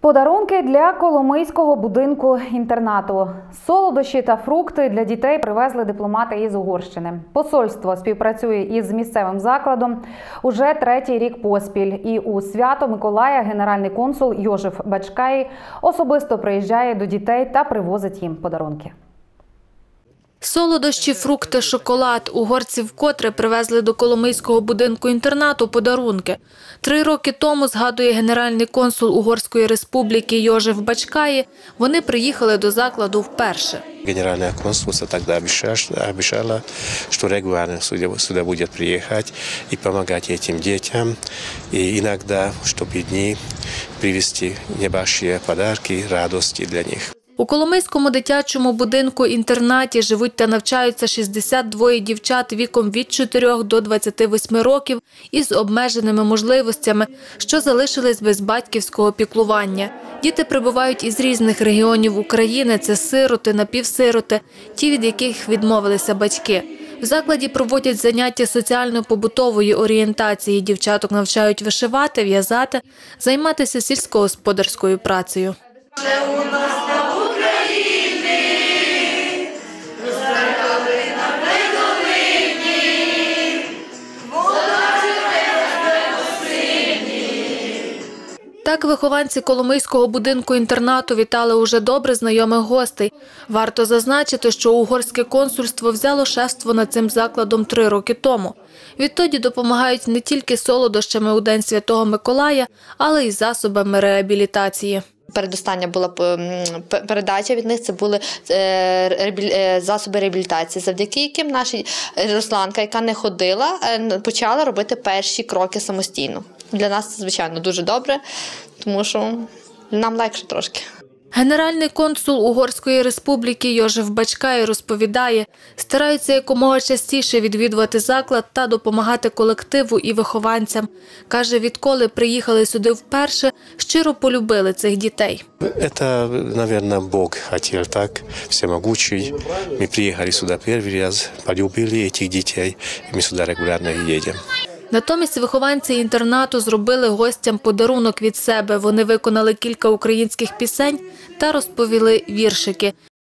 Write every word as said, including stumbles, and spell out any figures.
Подарунки для коломийського будинку-інтернату. Солодощі та фрукти для дітей привезли дипломати із Угорщини. Посольство співпрацює із місцевим закладом уже третій рік поспіль. І у Свято-Миколая генеральний консул Йожеф Бачкай особисто приїжджає до дітей та привозить їм подарунки. Солодощі, фрукти, шоколад. Угорці вкотре привезли до коломийського будинку-інтернату подарунки. Три роки тому, згадує генеральний консул Угорської республіки Йожеф Бачкай, вони приїхали до закладу вперше. Генеральное консульство тогда обещало, что регулярно сюда будет приехать и помогать этим детям. И иногда, чтобы дни привезти небольшие подарки, радости для них. У Коломийському дитячому будинку-інтернаті живуть та навчаються шістдесят двоє дівчат віком від чотирьох до двадцяти восьми років із обмеженими можливостями, що залишились без батьківського піклування. Діти прибувають із різних регіонів України – це сироти, напівсироти, ті, від яких відмовилися батьки. В закладі проводять заняття соціально-побутової орієнтації. Дівчаток навчають вишивати, в'язати, займатися сільськогосподарською працею. Так вихованці Коломийського будинку-інтернату вітали уже добре знайомих гостей. Варто зазначити, що угорське консульство взяло шефство над цим закладом три роки тому. Відтоді допомагають не тільки солодощами у День Святого Миколая, але й засобами реабілітації. Передостання була передача від них, це були засоби реабілітації, завдяки яким наша Русланка, яка не ходила, почала робити перші кроки самостійно. Для нас це, звичайно, дуже добре, тому що нам легше трошки. Генеральний консул Угорської республіки Йожеф Бачкай розповідає, стараються якомога частіше відвідувати заклад та допомагати колективу і вихованцям. Каже, відколи приїхали сюди вперше, щиро полюбили цих дітей. Це, мабуть, Бог хотів так, всемогучий. Ми приїхали сюди перший раз, полюбили цих дітей, і ми сюди регулярно їдемо. Натомість вихованці інтернату зробили гостям подарунок від себе. Вони виконали кілька українських пісень та розповіли віршики.